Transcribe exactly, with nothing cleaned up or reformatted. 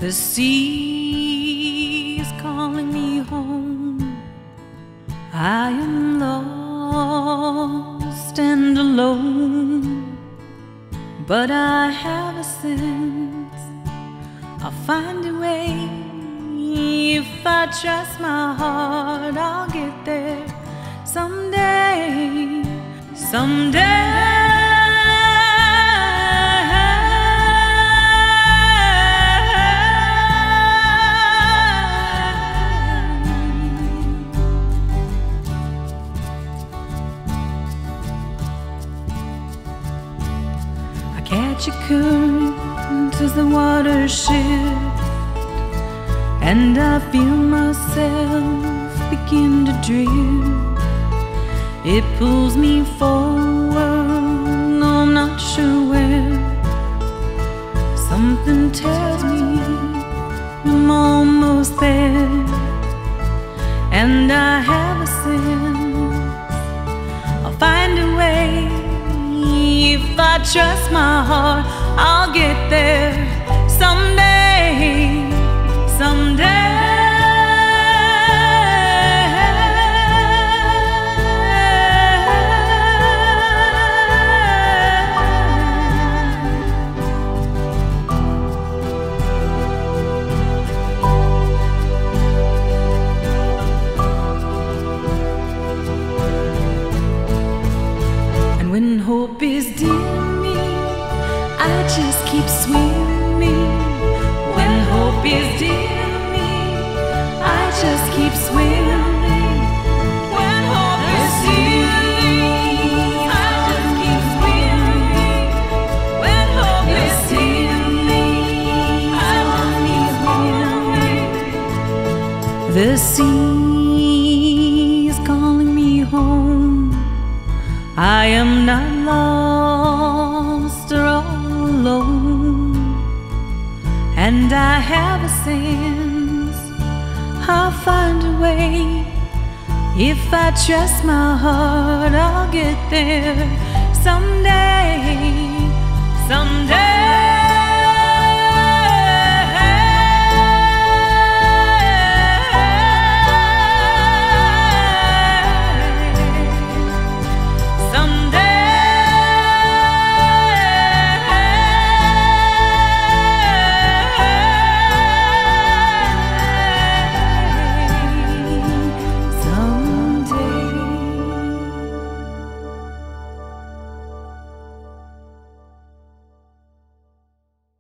The sea is calling me home. I am lost and alone, but I have a sense I'll find a way. If I trust my heart, I'll get there someday, someday. Catch a current as the water shifts, and I feel myself begin to drift. It pulls me forward, no, I'm not sure where. Something tells me I'm almost there, and I have a sense I'll find a way. If I trust my heart, I'll get there someday, someday. When hope is dimming, I just keep swimming. When hope is dimming, I just keep swimming. When hope is dimming, I just keep swimming. When hope is dimming, I just keep swimming. The sea is calling me home. I am not lost or all alone, and I have a sense I'll find a way. If I trust my heart, I'll get there someday, someday.